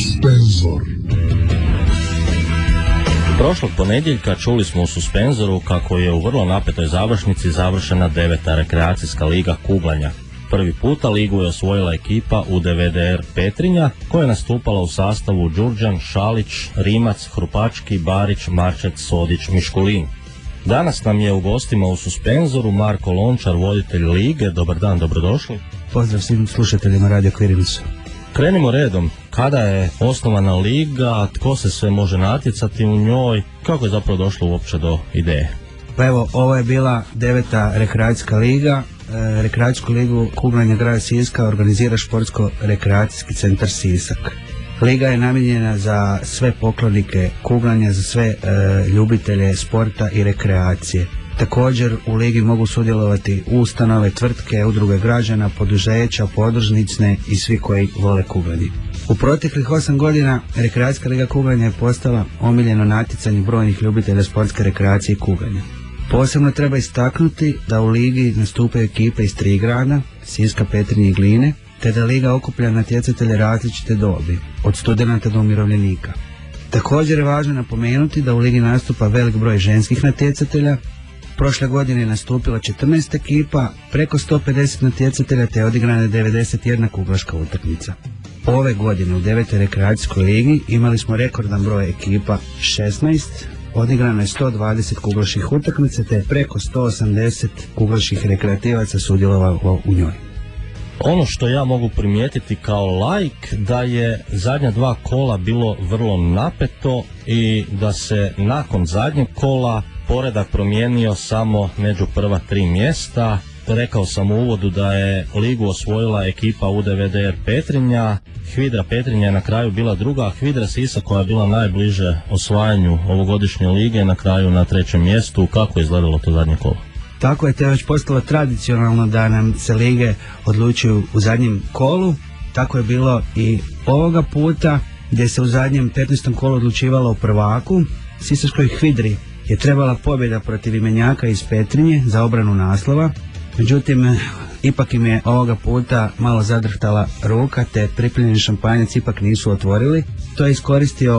Suspenzor. Prošlog ponedjeljka čuli smo u Suspenzoru kako je u vrlo napetoj završnici završena 9. rekreacijska liga kuglanja. Prvi puta ligu je osvojila ekipa UDVDR Petrinja, koja je nastupala u sastavu Đurđan, Šalić, Rimac, Hrupački, Barić, Marčec, Sodić, Miškulin. Danas nam je u gostima u Suspenzoru Marko Lončar, voditelj lige. Dobar dan, dobrodošli. Pozdrav svim slušateljima Radio Kvirilicu. Krenimo redom. Kada je osnovana liga, tko se sve može natjecati u njoj, kako je zapravo došlo uopće do ideje? Pa evo, ovo je bila 9. rekreacijska liga. Rekreacijsku ligu kuglanja grada Siska organizira Športsko-rekreacijski centar Sisak. Liga je namijenjena za sve poklonike kuglanja, za sve ljubitelje sporta i rekreacije. Također u ligi mogu sudjelovati ustanove, tvrtke, udruge građana, poduzeća, podružnice i svi koji vole kuglanje. U proteklih 8 godina rekreacijska liga kuglanja je postala omiljeno natjecanje brojnih ljubitelja sportske rekreacije i kuglanja. Posebno treba istaknuti da u ligi nastupaju ekipe iz 3 grada, Siska, Petrinje i Gline, te da liga okuplja natjecatelje različite dobi, od studenata do umirovljenika. Također je važno napomenuti da u ligi nastupa velik broj ženskih natjecatelja. Prošle godine je nastupilo 14 ekipa, preko 150 natjecatelja te je odigrana 91 kuglaška utakmica. Ove godine u 9. rekreacijskoj ligi imali smo rekordan broj ekipa 16, odigrano je 120 kuglaških utakmica te je preko 180 kuglaških rekreativaca sudjelovalo u njoj. Ono što ja mogu primijetiti kao laik, da je zadnja 2 kola bilo vrlo napeto i da se nakon zadnjeg kola poredak promijenio samo među prva 3 mjesta. Rekao sam u uvodu da je ligu osvojila ekipa UDVDR Petrinja, Hvidra Petrinja je na kraju bila druga, a Hvidra Sisak, koja je bila najbliže osvajanju ovogodišnje lige, na kraju na 3. mjestu. Kako je izgledalo to zadnje kolo? Tako je, to je već postalo tradicionalno da nam se lige odlučuju u zadnjem kolu. Tako je bilo i ovoga puta, gdje se u zadnjem 15. kolu odlučivalo o prvaku. Sisačkoj Hvidri je trebala pobjeda protiv imenjaka iz Petrinje za obranu naslova. Međutim, ipak im je ovoga puta malo zadrhtala ruka, te pripljeni šampanjac ipak nisu otvorili. To je iskoristio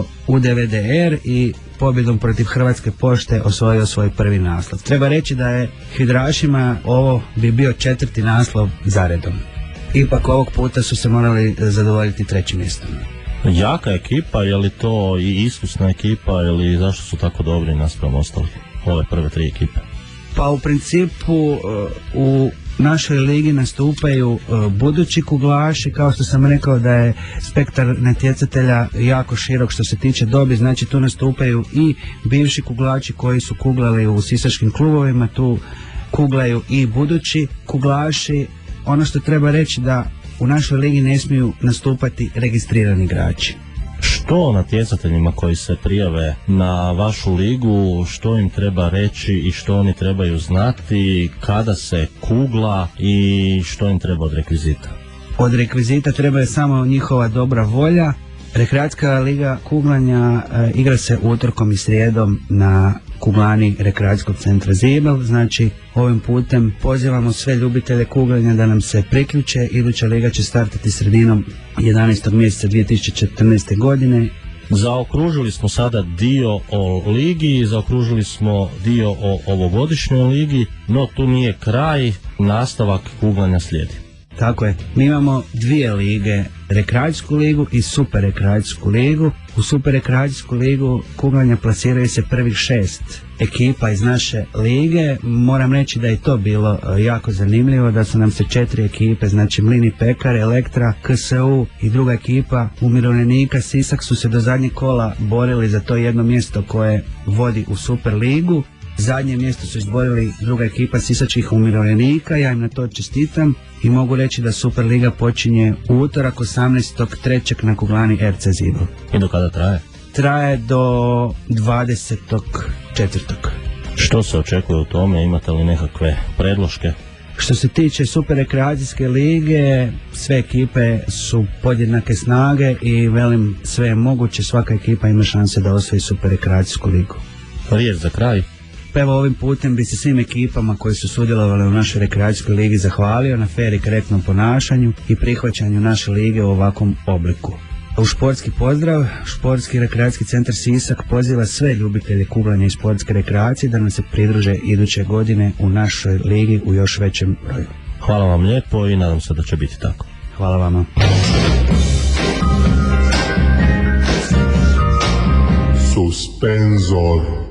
UDVDR i pobjedom protiv Hrvatske pošte osvojio svoj prvi naslov. Treba reći da je Hvidrašima ovo bi bio 4. naslov zaredom. Ipak ovog puta su se morali zadovoljiti 3. mjestom. Jaka ekipa, je li to i iskusna ekipa ili zašto su tako dobri naspram ostalih, ove prve 3 ekipe? Pa u principu u našoj ligi nastupaju budući kuglaši, kao što sam rekao da je spektar natjecatelja jako širok što se tiče dobi, znači tu nastupaju i bivši kuglači koji su kuglali u sisačkim klubovima, tu kuglaju i budući kuglaši. Ono što treba reći da u našoj ligi ne smiju nastupati registrirani igrači. Što natjecateljima koji se prijave na vašu ligu, što im treba reći i što oni trebaju znati, kada se kugla i što im treba od rekvizita? Od rekvizita treba je samo njihova dobra volja. Rekreacijska liga kuglanja igra se utorkom i srijedom na kuglani rekreacijskog centra Zibel, znači ovim putem pozivamo sve ljubitelje kuglanja da nam se priključe. Iduća liga će startati sredinom 11. mjeseca 2014. godine. Zaokružili smo sada dio o ligi, zaokružili smo dio o ovogodišnjoj ligi, no tu nije kraj, nastavak kuglanja slijedi. Tako je, mi imamo 2 lige, rekreacijsku ligu i super rekreacijsku ligu. U super rekreacijsku ligu kuglanja plasiraju se prvih 6 ekipa iz naše lige. Moram reći da je to bilo jako zanimljivo, da su nam se 4 ekipe, znači Mlini Pekar, Elektra, KSU i druga ekipa umirovljenika Sisak su se do zadnjeg kola borili za to jedno mjesto koje vodi u super ligu. Zadnje mjesto su izborili druga ekipa sisačkih umirovljenika, ja im na to čestitam i mogu reći da Superliga počinje u utorak 18.3. na kuglani RC Zibel. I do kada traje? Traje do 20.4. Što se očekuje u tome, imate li nekakve predloške? Što se tiče super rekreacijske lige, sve ekipe su podjednake snage i velim sve je moguće, svaka ekipa ima šanse da osvoji super rekreacijsku ligu. Riječ za kraj. Pa evo ovim putem bi se svim ekipama koji su sudjelovali u našoj rekreacijskoj ligi zahvalio na fer i korektnom ponašanju i prihvaćanju naše lige u ovakvom obliku. U športski pozdrav, Športski rekreacijski centar Sisak poziva sve ljubitelje kuglanja i sportske rekreacije da nam se pridruže iduće godine u našoj ligi u još većem broju. Hvala vam lijepo i nadam se da će biti tako. Hvala vama. Suspenzor.